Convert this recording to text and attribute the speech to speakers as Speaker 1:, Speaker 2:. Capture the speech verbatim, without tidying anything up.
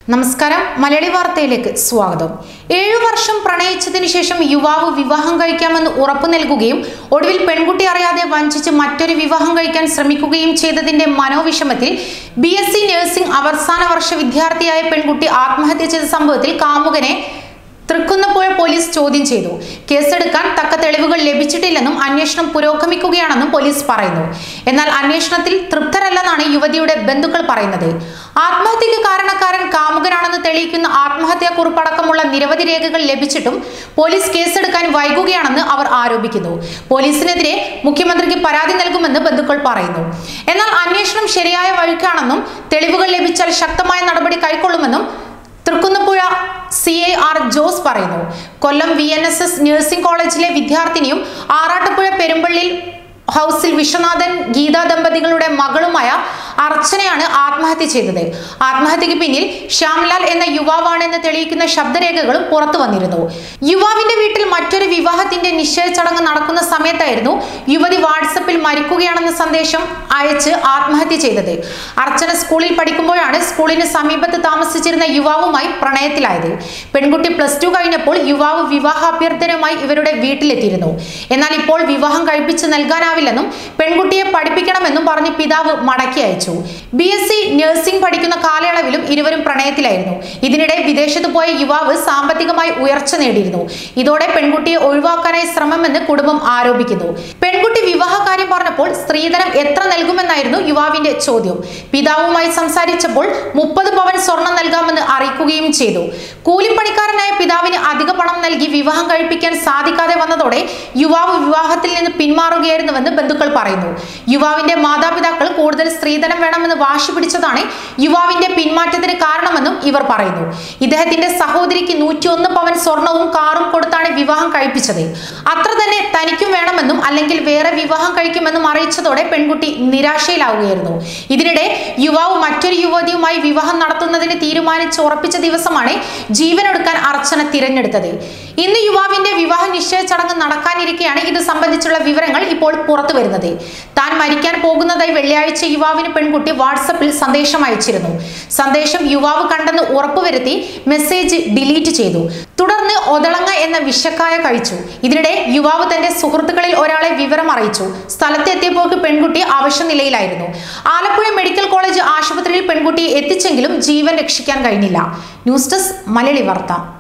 Speaker 1: നമസ്കാരം മലയാളി വാർത്തയിലേക്ക് സ്വാഗതം. ഏഴു വർഷം പ്രണയിച്ചതിനു ശേഷം യുവാവ് വിവാഹം കഴിക്കാമെന്ന് ഉറപ്പു നൽകുകയും ഒടുവിൽ പെൺകുട്ടി അറിയാതെ വഞ്ചിച്ച് മറ്റൊരു വിവാഹം കഴിക്കാൻ ശ്രമിക്കുകയും ചെയ്തതിന്റെ മനോവിഷമത്തിൽ ബി എസ് സി നഴ്സിംഗ് അവസാന വർഷ വിദ്യാർത്ഥിയായ പെൺകുട്ടി ആത്മഹത്യ ചെയ്ത സംഭവത്തിൽ കാമുകനെ തൃക്കുന്നപ്പുഴ പോലീസ് ചോദ്യം ചെയ്തു. കേസെടുക്കാൻ തക്ക തെളിവുകൾ ലഭിച്ചിട്ടില്ലെന്നും അന്വേഷണം പുരോഗമിക്കുകയാണെന്നും പോലീസ് പറയുന്നു. എന്നാൽ അന്വേഷണത്തിൽ തൃപ്തരല്ലെന്നാണ് യുവതിയുടെ ബന്ധുക്കൾ പറയുന്നത്. ആത്മഹത്യക്ക് കാരണക്കാരൻ കാമുകനാണെന്ന് തെളിയിക്കുന്ന ആത്മഹത്യാക്കുറിപ്പടക്കമുള്ള നിരവധി രേഖകൾ ലഭിച്ചിട്ടും പോലീസ് കേസെടുക്കാൻ വൈകുകയാണെന്ന് അവർ ആരോപിക്കുന്നു. പോലീസിനെതിരെ മുഖ്യമന്ത്രിക്ക് പരാതി നൽകുമെന്ന് ബന്ധുക്കൾ പറയുന്നു. എന്നാൽ അന്വേഷണം ശരിയായ വഴിക്കാണെന്നും തെളിവുകൾ ലഭിച്ചാൽ ശക്തമായ നടപടി കൈക്കൊള്ളുമെന്നും Thrikkunnappuzha C A R Jose പറയുന്നു. Kollam V N S S nursing കോളേജിലെ വിദ്യാർത്ഥിനിയും ആറാട്ടുപുഴ പെരുമ്പള്ളിൽ ഹൗസിൽ വിശ്വനാഥൻ ഗീത ദമ്പതികളുടെ മകളുമായ അർച്ചനയാണ് ആത്മഹത്യ ചെയ്തത്. ആത്മഹത്യക്ക് പിന്നിൽ ശ്യാംലാൽ എന്ന യുവാവാണെന്ന് തെളിയിക്കുന്ന ശബ്ദരേഖകളും പുറത്തു വന്നിരുന്നു. യുവാവിന്റെ വീട്ടിൽ മറ്റൊരു വിവാഹത്തിന്റെ നിശ്ചയ ചടങ്ങ് നടക്കുന്ന സമയത്തായിരുന്നു യുവതി വാട്സപ്പിൽ മരിക്കുകയാണെന്ന സന്ദേശം അയച്ച് ആത്മഹത്യ ചെയ്തത്. അർച്ചന സ്കൂളിൽ പഠിക്കുമ്പോഴാണ് സ്കൂളിന് സമീപത്ത് താമസിച്ചിരുന്ന യുവാവുമായി പ്രണയത്തിലായത്. പെൺകുട്ടി പ്ലസ് ടു കഴിഞ്ഞപ്പോൾ യുവാവ് വിവാഹാഭ്യർത്ഥനയുമായി ഇവരുടെ വീട്ടിലെത്തിയിരുന്നു. എന്നാൽ ഇപ്പോൾ വിവാഹം കഴിപ്പിച്ച് നൽകാനാവില്ലെന്നും പെൺകുട്ടിയെ പഠിപ്പിക്കണമെന്നും പറഞ്ഞ് പിതാവ് മടക്കി അയച്ചു. ബി എസ് സി നഴ്സിംഗ് പഠിക്കുന്ന കാലയളവിലും ഇരുവരും പ്രണയത്തിലായിരുന്നു. ഇതിനിടെ വിദേശത്ത് പോയ യുവാവ് സാമ്പത്തികമായി ഉയർച്ച നേടിയിരുന്നു. ഇതോടെ പെൺകുട്ടിയെ ഒഴിവാക്കാനായി ശ്രമമെന്ന് കുടുംബം ആരോപിക്കുന്നു. പെൺകുട്ടി വിവാഹകാര്യം പറഞ്ഞപ്പോൾ സ്ത്രീധനം എത്ര നൽകുമെന്നായിരുന്നു യുവാവിന്റെ ചോദ്യം. പിതാവുമായി സംസാരിച്ചപ്പോൾ മുപ്പത് പവൻ സ്വർണം നൽകാമെന്ന് അറിയിക്കുകയും ചെയ്തു. കൂലിപ്പണിക്കാരനായ പിതാവിന് അധിക പണം നൽകി വിവാഹം കഴിപ്പിക്കാൻ സാധിക്കാതെ വന്നതോടെ യുവാവ് വിവാഹത്തിൽ നിന്ന് പിന്മാറുകയായിരുന്നുവെന്ന് ബന്ധുക്കൾ പറയുന്നു. യുവാവിന്റെ മാതാപിതാക്കൾ കൂടുതൽ സ്ത്രീധനം വേണമെന്ന് വാശി പിടിച്ചതാണ് യുവാവിന്റെ പിന്മാറ്റത്തിന് കാരണമെന്നും ഇവർ പറയുന്നു. ഇദ്ദേഹത്തിന്റെ സഹോദരിക്ക് നൂറ്റിയൊന്ന് പവൻ സ്വർണവും കാറും കൊടുത്താണ് വിവാഹം കഴിപ്പിച്ചത്. അത്ര തന്നെ തനിക്കും വേണമെന്നും അല്ലെങ്കിൽ വേറെ വിവാഹം കഴിക്കുമെന്നും അറിയിച്ചതോടെ പെൺകുട്ടി നിരാശയിലാവുകയായിരുന്നു. ഇതിനിടെ യുവാവ് മറ്റൊരു യുവതിയുമായി വിവാഹം നടത്തുന്നതിന് തീരുമാനിച്ച് ഉറപ്പിച്ച ദിവസമാണ് ജീവനൊടുക്കാൻ അർച്ചന തിരഞ്ഞെടുത്തത്. ഇന്ന് യുവാവിന്റെ വിവാഹ നിശ്ചയ ചടങ്ങ് നടക്കാനിരിക്കെയാണ് ഇത് സംബന്ധിച്ചുള്ള വിവരങ്ങൾ ഇപ്പോൾ പുറത്തു വരുന്നത്. താൻ മരിക്കാൻ പോകുന്നതായി വെള്ളിയാഴ്ച യുവാവിന് പെൺകുട്ടി വാട്സപ്പിൽ സന്ദേശം അയച്ചിരുന്നു. സന്ദേശം യുവാവ് കണ്ടെന്ന് ഉറപ്പുവരുത്തി മെസ്സേജ് ഡിലീറ്റ് ചെയ്തു. തുടർന്ന് ഒതളങ്ങ എന്ന വിഷക്കായ കഴിച്ചു. ഇതിനിടെ യുവാവ് തന്റെ സുഹൃത്തുക്കളിൽ ഒരാളെ വിവരം അറിയിച്ചു. സ്ഥലത്തെത്തിയപ്പോൾ പെൺകുട്ടി അവശനിലയിലായിരുന്നു. ആലപ്പുഴ മെഡിക്കൽ കോളേജ് ആശുപത്രിയിൽ പെൺകുട്ടിയെ എത്തിച്ചെങ്കിലും ജീവൻ രക്ഷിക്കാൻ കഴിഞ്ഞില്ല. ന്യൂസ് ഡെസ്ക് മലയാളി വാർത്ത.